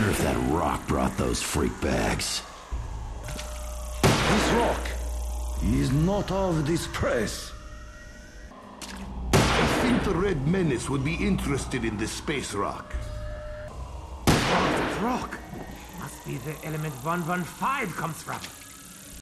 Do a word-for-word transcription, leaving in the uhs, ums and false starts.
wonder if that rock brought those freak bags. This rock is not of this press. I think the Red Menace would be interested in this space rock. Oh, that rock must be the element one one five comes from.